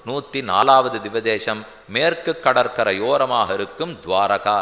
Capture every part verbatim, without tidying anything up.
நூற்றி நாலாவது திவ்யதேசம் மேற்கு கடற்கரையோரமாக இருக்கும் துவாரகா.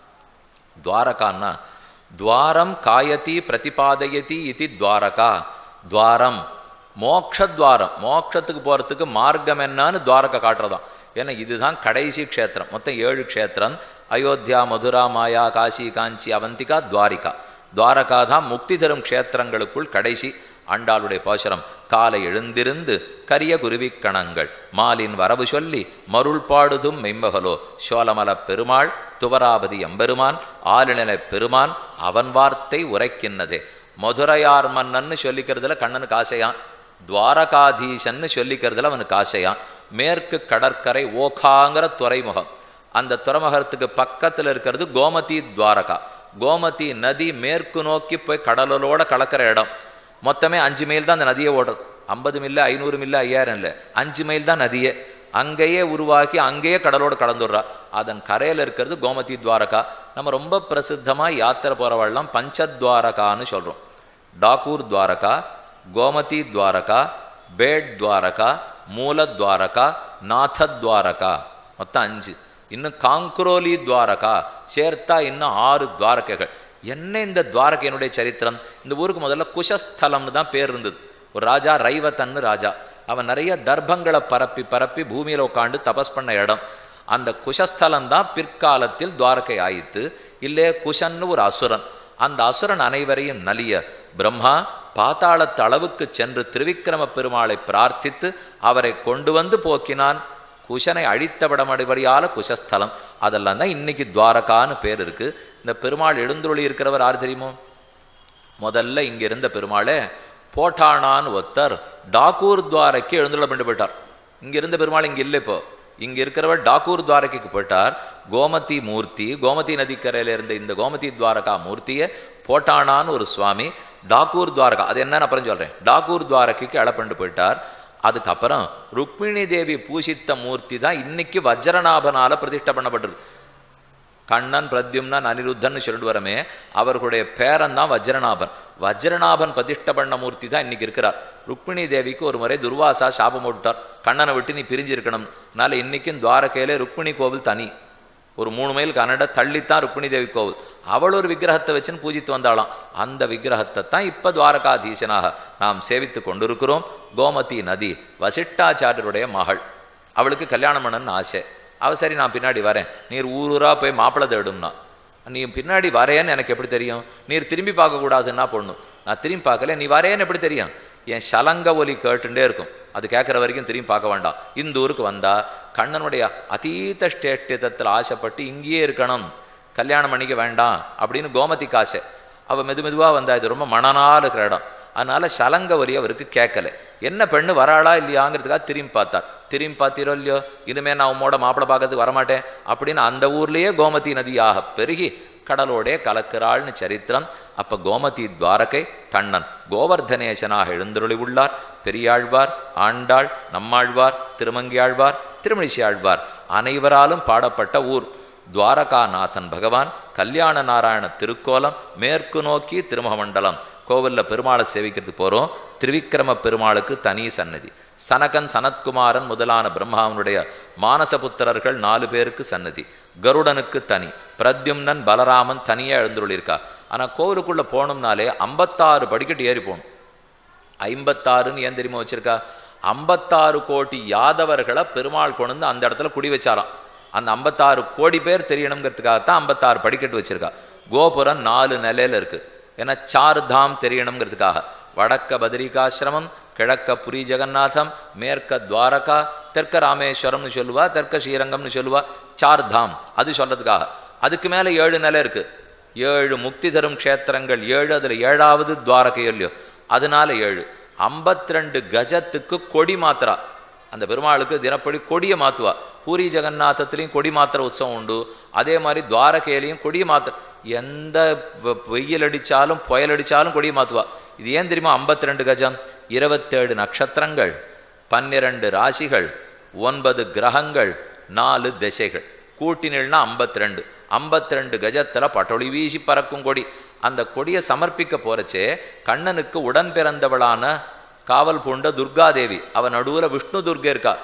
துவாரகான்னா துவாரம் காயதி பிரதிபாதயதி இது துவாரகா. துவாரம் மோக்ஷத்வாரம், மோட்சத்துக்கு போகிறதுக்கு மார்க்கம் என்னன்னு துவாரகா காட்டுறதான். ஏன்னா இதுதான் கடைசி க்ஷேத்திரம். மொத்தம் ஏழு க்ஷேத்திரம்: அயோத்தியா, மதுரா, மாயா, காசி, காஞ்சி, அவந்திகா, துவாரிகா. துவாரகா தான் முக்தி தரும் க்ஷேத்திரங்களுக்குள் கடைசி. ஆண்டாளுடைய பாசுரம்: காலை எழுந்திருந்து கரிய குருவிக்கணங்கள் மாலின் வரவு சொல்லி மருள் பாடுதும் மெய்மகலோ சோழமல பெருமாள் துவராபதி எம்பெருமான் ஆளுநிலை பெருமான் அவன் வார்த்தை உரைக்கின்னதே. மதுரையார் மன்னன்னு சொல்லிக்கிறதுல கண்ணனுக்கு ஆசையான், துவாரகாதீசன்னு சொல்லிக்கிறதுல அவனுக்கு ஆசையான். மேற்கு கடற்கரை ஓகாங்கிற துறைமுகம், அந்த துறைமுகத்துக்கு பக்கத்தில் இருக்கிறது கோமதி துவாரகா. கோமதி நதி மேற்கு நோக்கி போய் கடலோட கலக்கிற இடம். மொத்தமே அஞ்சு மைல் தான் அந்த நதியை ஓடுறது. ஐம்பது மில்ல ஐநூறு மில்ல ஐயாயிரம் இல்லை, அஞ்சு மைல் தான் நதியே. அங்கேயே உருவாக்கி அங்கேயே கடலோடு கடந்துடுறா. அதன் கரையில் இருக்கிறது கோமதி துவாரகா. நம்ம ரொம்ப பிரசித்தமாக யாத்திரை போகிறவாள்லாம் பஞ்சத்வாரகான்னு சொல்கிறோம். டாக்கூர் துவாரகா, கோமதி துவாரகா, பேட் துவாரகா, மூல துவாரகா, நாத துவாரகா, மொத்தம் அஞ்சு. இன்னும் காங்குரோலி துவாரகா சேர்த்தா இன்னும் ஆறு துவாரகைகள். என்ன இந்த துவாரகையினுடைய சரித்திரம்? இந்த ஊருக்கு முதல்ல குஷஸ்தலம்னு தான் பேர் இருந்தது. ஒரு ராஜா ரைவத்தன்னு ராஜா, அவன் நிறைய தர்ப்பங்களை பரப்பி பரப்பி பூமியில் உட்காந்து தபஸ் பண்ண இடம். அந்த குஷஸ்தலம் தான் பிற்காலத்தில் துவாரகை ஆயித்து. இல்லே குஷன்னு ஒரு அசுரன், அந்த அசுரன் அனைவரையும் நலிய பிரம்மா பாத்தாளத்து அளவுக்கு சென்று திருவிக்கிரம பெருமாளை பிரார்த்தித்து அவரை கொண்டு வந்து போக்கினான். குஷனை அழித்த விடமடிபடியால குஷஸ்தலம். அதெல்லாம் தான் இன்னைக்கு துவாரகான்னு பேர் இருக்கு. இந்த பெருமாள் எழுந்துருளி இருக்கிறவர் யார் தெரியுமோ? முதல்ல இங்க இருந்த பெருமாளே போட்டானான்னு ஒருத்தர் டாக்கூர் துவாரைக்கு எழுந்துள்ள பண்ணி போயிட்டார். இங்க இருந்த பெருமாள் இங்க இல்லை. இப்போ இங்க இருக்கிறவர் டாக்கூர் துவாரகைக்கு போயிட்டார். கோமதி மூர்த்தி, கோமதி நதிக்கரையில இருந்த இந்த கோமதி துவாரகா மூர்த்தியை போட்டானான்னு ஒரு சுவாமி டாக்கூர் துவாரகா, அது என்னன்னு அப்புறம் சொல்றேன், டாக்கூர் துவாரகைக்கு அழப்பண்டு போயிட்டார். அதுக்கப்புறம் ருக்மிணி தேவி பூசித்த மூர்த்தி தான் இன்னைக்கு வஜ்ரநாபனால பிரதிஷ்டை பண்ணப்பட்டிருக்கு. கண்ணன் பிரத்யும்னன் அனிருத்தன்னு சொல்லிட்டு வரமே, அவர்களுடைய பேரன் தான் வஜ்ரநாபன். வஜ்ரநாபன் பிரதிஷ்டை பண்ண மூர்த்தி தான் இன்னைக்கு இருக்கிறார். ருக்மிணி தேவிக்கு ஒரு முறை துர்வாசா சாபம் போட்டுட்டார், கண்ணனை விட்டு நீ பிரிஞ்சு இருக்கணும். அதனால இன்னைக்கும் துவாரகையிலே ருக்மிணி கோவில் தனி, ஒரு மூணு மைல் கன்னட தள்ளித்தான் ருக்மிணி தேவி கோவில். அவள் ஒரு விக்கிரகத்தை வச்சுன்னு பூஜித்து வந்தாளாம். அந்த விக்கிரகத்தை தான் இப்போ துவாரகாதீசனாக நாம் சேவித்து கொண்டிருக்கிறோம். கோமதி நதி வசிஷ்டாச்சாரியருடைய மகள், அவளுக்கு கல்யாணம் பண்ணணும்னு ஆசை. அவ சரி நான் பின்னாடி வரேன், நீர் ஊரூரா போய் மாப்பிள்ளை தேடும்னா. நீ பின்னாடி வரேன்னு எனக்கு எப்படி தெரியும்? நீர் திரும்பி பார்க்கக்கூடாதுன்னா பொண்ணு. நான் திரும்பி பார்க்கல, நீ வரேன்னு எப்படி தெரியும்? என் சலங்க ஒலி கேட்டுட்டே இருக்கும், அது கேட்குற வரைக்கும் திரும்பி பார்க்க வேண்டாம். இந்த ஊருக்கு வந்தா கண்ணனுடைய அதீத ஸ்டேட்டத்தில் ஆசைப்பட்டு இங்கேயே இருக்கணும், கல்யாணம் பண்ணிக்க வேண்டாம் அப்படின்னு கோமதிக்கு ஆசை. அவள் மெது மெதுவாக வந்தா, இது ரொம்ப மனநாள் இருக்கிற இடம். அதனால சலங்க ஒலி அவருக்கு கேட்கல. என்ன பெண்ணு வராளா இல்லையாங்கிறதுக்காக திரும்பி பார்த்தார். திரும்பி பார்த்தீரோ இல்லையோ, இனிமேல் நான் உம்மோட மாப்பிள்ளை பார்க்கறதுக்கு வரமாட்டேன் அப்படின்னு அந்த ஊர்லேயே கோமதி நதியாக பெருகி கடலோடே கலக்கிறாள்னு சரித்திரம். அப்போ கோமதி துவாரகை கண்ணன் கோவர்தனேசனாக எழுந்தருளி உள்ளார். பெரியாழ்வார், ஆண்டாள், நம்மாழ்வார், திருமங்கியாழ்வார், திருமணிசி ஆழ்வார் அனைவராலும் பாடப்பட்ட ஊர். துவாரகாநாதன் பகவான் கல்யாண நாராயண திருக்கோலம், மேற்கு நோக்கி திருமுகமண்டலம். கோவிலில் பெருமாளை சேவிக்கிறதுக்கு போகிறோம். திருவிக்கிரம பெருமாளுக்கு தனி சன்னதி. சனகன், சனத்குமாரன் முதலான பிரம்மாவனுடைய மானசபுத்திரர்கள் நாலு பேருக்கு சன்னதி. கருடனுக்கு தனி, பிரத்யும்னன், பலராமன் தனியாக எழுந்துள்ளிருக்கா. ஆனால் கோவிலுக்குள்ளே போகணும்னாலே ஐம்பத்தாறு படிக்கட்டு ஏறி போகணும். ஐம்பத்தாறுன்னு ஏன் தெரியுமா வச்சிருக்கா? ஐம்பத்தாறு கோடி யாதவர்களை பெருமாள் கொண்டு வந்து அந்த இடத்துல குடி வச்சாராம். அந்த ஐம்பத்தாறு கோடி பேர் தெரியணுங்கிறதுக்காகத்தான் ஐம்பத்தாறு படிக்கட்டு வச்சிருக்கா. கோபுரம் நாலு நிலையில இருக்கு. ஏன்னா சார் தாம் தெரியணுங்கிறதுக்காக. வடக்க பத்ரிகாசிரமம், கிழக்க புரி ஜெகநாதம், மேற்க துவாரகா, தெற்க ராமேஸ்வரம்னு சொல்லுவா, தெற்க ஸ்ரீரங்கம்னு சொல்லுவா. சார் தாம் அது சொல்றதுக்காக. அதுக்கு மேலே ஏழு நிலை இருக்கு. ஏழு முக்தி தரும் க்ஷேத்திரங்கள் ஏழு, அதில் ஏழாவது துவாரகை இல்லையோ, அதனால ஏழு. ஐம்பத்தி ரெண்டு கஜத்துக்கு கொடி மாத்திரா. அந்த பெருமாளுக்கு தினப்படி கொடியை மாற்றுவா. பூரி ஜெகநாதத்துலேயும் கொடி மாத்திர உற்சவம் உண்டு. அதே மாதிரி துவாரகையிலையும் கொடியை மாத்திர, எந்த வெயில் அடித்தாலும் புயல் அடித்தாலும் கொடியை மாற்றுவா. இது ஏன் தெரியுமா? ஐம்பத்தி ரெண்டு கஜம், இருபத்தேழு நட்சத்திரங்கள், பன்னிரண்டு ராசிகள், ஒன்பது கிரகங்கள், நாலு திசைகள், கூட்டினா ஐம்பத்தி ரெண்டு. ஐம்பத்தி ரெண்டு கஜத்தில் பட்டொளி வீசி பறக்கும் கொடி. அந்த கொடியை சமர்ப்பிக்க போறச்சே கண்ணனுக்கு உடன் பிறந்தவளான காவல் பூண்ட துர்காதேவி, அவன் நடுவில் விஷ்ணு துர்கை இருக்கா.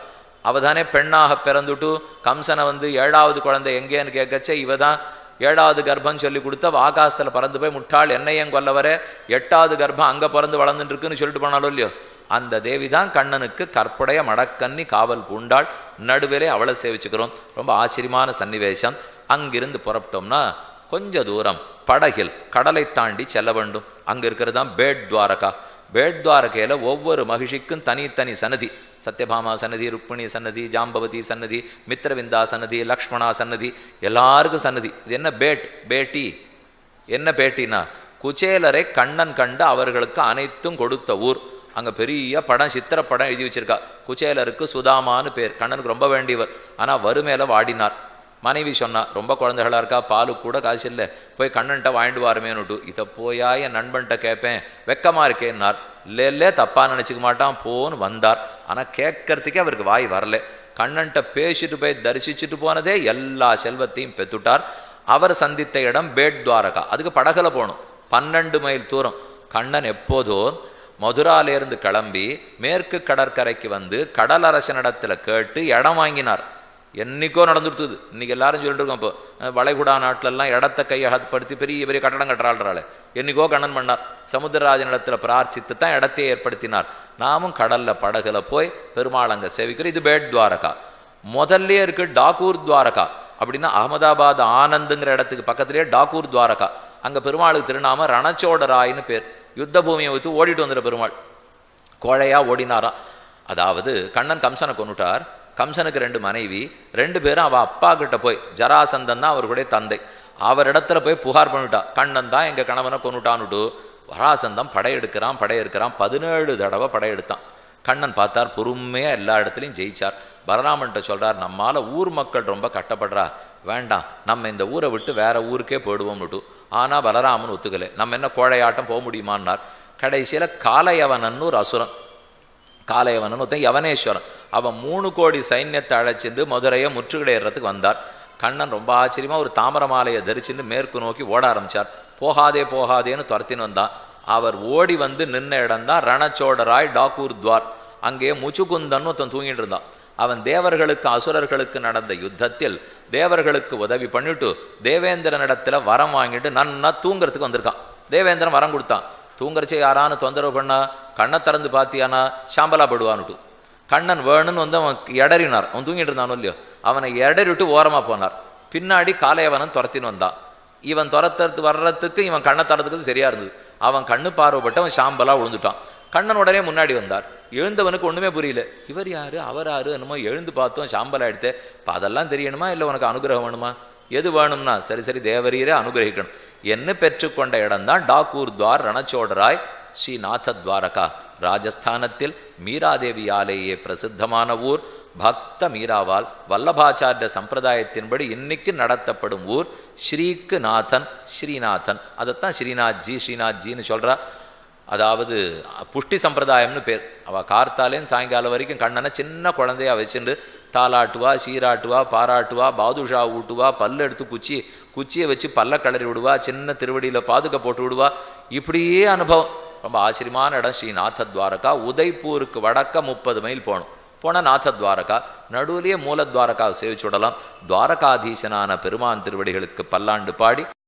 அவதானே பெண்ணாக பிறந்துட்டு கம்சனை வந்து ஏழாவது குழந்தை எங்கேன்னு கேட்கச்சே இவ தான் ஏழாவது கர்ப்பம் சொல்லி கொடுத்தா ஆகாசத்தில் பறந்து போய் முட்டாள் என்னையும் கொல்ல வர எட்டாவது கர்ப்பம் அங்கே பிறந்து வளர்ந்துட்டு இருக்குன்னு சொல்லிட்டு போனாலும் இல்லையோ அந்த தேவி தான் கண்ணனுக்கு கற்புடைய மடக்கன்னி காவல் பூண்டாள். நடுவிலே அவளை சேவிச்சுக்கிறோம். ரொம்ப ஆச்சரியமான சன்னிவேசம். அங்கிருந்து புறப்பட்டோம்னா கொஞ்ச தூரம் படகில் கடலை தாண்டி செல்ல வேண்டும். அங்கே இருக்கிறது தான் பேட் துவாரகா. பேட் துவாரகையில் ஒவ்வொரு மகிழ்ச்சிக்கும் தனித்தனி சன்னதி. சத்யபாமா சன்னதி, ருக்மிணி சன்னதி, ஜாம்பவதி சன்னதி, மித்ரவிந்தா சன்னதி, லக்ஷ்மணா சன்னதி, எல்லாருக்கும் சன்னதி. இது என்ன பேட் பேட்டி என்ன பேட்டினா குச்சேலரை கண்ணன் கண்டு அவர்களுக்கு அனைத்தும் கொடுத்த ஊர். அங்கே பெரிய படம் சித்திர படம் எழுதி வச்சிருக்கா. குச்சேலருக்கு சுதாமான்னு பேர். கண்ணனுக்கு ரொம்ப வேண்டியவர். ஆனால் வறுமையில வாடினார். மனைவி சொன்னா ரொம்ப குழந்தைகளா இருக்கா, பாலு கூட காசு இல்லை, போய் கண்ணன்ட்ட வாங்கிட்டு வாருமேனுட்டு. இதை போயா என் நண்பன்ட்ட கேட்பேன், வெக்கமா இருக்கேன்னார். இல்லை இல்லை தப்பா நினச்சிக்க மாட்டான் போன்னு வந்தார். ஆனால் கேட்கறதுக்கே அவருக்கு வாய் வரல. கண்ணன்ட்ட பேசிட்டு போய் தரிசிச்சுட்டு போனதே எல்லா செல்வத்தையும் பெற்றுட்டார். அவர் சந்தித்த இடம் பேட் துவாரகா. அதுக்கு படகுல போகணும். பன்னெண்டு மைல் தூரம். கண்ணன் எப்போதோ மதுராலேருந்து கிளம்பி மேற்கு கடற்கரைக்கு வந்து கடலரசனிடத்துல கேட்டு இடம் வாங்கினார். என்னைக்கோ நடந்துடுத்துது. இன்னைக்கு எல்லாரும் சொல்லிட்டு இருக்கோம். இப்போ வளைகுடா நாட்டிலெல்லாம் இடத்த கையகப்படுத்தி பெரிய பெரிய கட்டடம் கட்டுறாள்றாள். என்னைக்கோ கண்ணன் பண்ணார். சமுத்திரராஜனிடத்துல பிரார்த்தித்து தான் இடத்தையே ஏற்படுத்தினார். நாமும் கடல்ல படகுல போய் பெருமாள் அங்கே சேவிக்கிறோம். இது பேட் துவாரகா. முதல்ல இருக்கு டாக்கூர் துவாரகா. அப்படின்னா அகமதாபாத் ஆனந்துங்கிற இடத்துக்கு பக்கத்திலேயே டாக்கூர் துவாரகா. அங்கே பெருமாளுக்கு திருநாம ரணச்சோடராயின்னு பேர். யுத்த பூமியை வைத்து ஓடிட்டு வந்துடுற பெருமாள். கோழையா ஓடினாராம். அதாவது கண்ணன் கம்சனை கொண்டுட்டார். கம்சனுக்கு ரெண்டு மனைவி. ரெண்டு பேரும் அவள் அப்பா கிட்ட போய், ஜராசந்தன் தான் அவர்களுடைய தந்தை, அவரிடத்துல போய் புகார் பண்ணிவிட்டா. கண்ணன் தான் எங்கள் கணவனை கொண்டுட்டான்னுட்டு. வராசந்தம் படையெடுக்கிறான் படையெடுக்கிறான் பதினேழு தடவை படையெடுத்தான். கண்ணன் பார்த்தார், பொறுமையாக எல்லா இடத்துலையும் ஜெயிச்சார். பலராமன்ட்ட சொல்கிறார், நம்மால் ஊர் மக்கள் ரொம்ப கட்டப்படுறா, வேண்டாம் நம்ம இந்த ஊரை விட்டு வேற ஊருக்கே போயிடுவோம்னுட்டு. ஆனால் பலராமன் ஒத்துக்கலை. நம்ம என்ன கோழையாட்டம் போக முடியுமான்னார். கடைசியில் காலையவனன்னு ஒரு அசுரன், காலையவனன் ஒருத்தன் யவனேஸ்வரன், அவன் மூணு கோடி சைன்யத்தை அழைச்சிருந்து மதுரையை முற்றுகையிடுறதுக்கு வந்தார். கண்ணன் ரொம்ப ஆச்சரியமாக ஒரு தாமர மாலையை தரிச்சுட்டு மேற்கு நோக்கி ஓட ஆரம்பித்தார். போகாதே போகாதேன்னு துரத்தின்னு வந்தான். அவர் ஓடி வந்து நின்ன இடம்தான் ரணச்சோடராய் டாக்கூர் துவார். அங்கேயே முச்சுக்குந்தன் ஒருத்தன் தூங்கிட்டு இருந்தான். அவன் தேவர்களுக்கு அசுரர்களுக்கு நடந்த யுத்தத்தில் தேவர்களுக்கு உதவி பண்ணிட்டு தேவேந்திரனிடத்துல வரம் வாங்கிட்டு நன்னா தூங்குறதுக்கு வந்திருக்கான். தேவேந்திரன் வரம் கொடுத்தான். தூங்குறச்சே யாரானு தொந்தரவு பண்ணா கண்ணை திறந்து பார்த்தியானா சாம்பலா படுவான்னுட்டு. கண்ணன் வேணுன்னு வந்து அவன் எடறினார். அவன் தூங்கிட்டு இருந்தானோ இல்லையோ, அவனை எடறிட்டு ஓரமாக போனார். பின்னாடி காலையவனன் துரத்தின்னு வந்தான். இவன் துரத்துறது வர்றதுக்கு இவன் கண்ணை தரத்துக்கு சரியா இருந்தது. அவன் கண்ணு பார்வைப்பட்டு அவன் சாம்பலா விழுந்துட்டான். கண்ணன் உடனே முன்னாடி வந்தார். எழுந்தவனுக்கு ஒன்றுமே புரியல. இவர் யாரு அவர் யாரு என்னமோ எழுந்து பார்த்தோம் சாம்பலா எடுத்தே. இப்போ அதெல்லாம் தெரியணுமா இல்லை உனக்கு அனுகிரகம் வேணுமா? எது வேணும்னா சரி சரி தேவரீரே அனுகிரகிக்கணும். என்ன பெற்றுக்கொண்ட இடம்தான் டாக்கூர் துவார் ரணச்சோடராய் ஸ்ரீநாத துவாரகா. ராஜஸ்தானத்தில் மீராதேவியாலேயே பிரசித்தமான ஊர். பக்த மீராவால் வல்லபாச்சாரிய சம்பிரதாயத்தின்படி இன்னைக்கு நடத்தப்படும் ஊர். ஸ்ரீக்கு நாதன் ஸ்ரீநாதன். அதைத்தான் ஸ்ரீநாத்ஜி ஸ்ரீநாத்ஜின்னு சொல்றா. அதாவது புஷ்டி சம்பிரதாயம்னு பேர். அவள் கார்த்தாலேன்னு சாயங்காலம் வரைக்கும் கண்ணனை சின்ன குழந்தையா வச்சுட்டு தாலாட்டுவா, சீராட்டுவா, பாராட்டுவா, பாதுஷா ஊட்டுவா, பல்லு எடுத்து குச்சி குச்சியை வச்சு பல்ல கிளறி விடுவா, சின்ன திருவடியில் பாதுகை போட்டு விடுவா. இப்படியே அனுபவம். ரொம்ப ஆச்சரியமான இடம் ஸ்ரீநாத துவாரகா. உதய்பூருக்கு வடக்க முப்பது மைல் போகணும். போனால் நாத துவாரகா. நடுவிலேயே மூல துவாரகாவை சேவிச்சு விடலாம். துவாரகாதீசனான பெருமான் திருவடிகளுக்கு பல்லாண்டு பாடி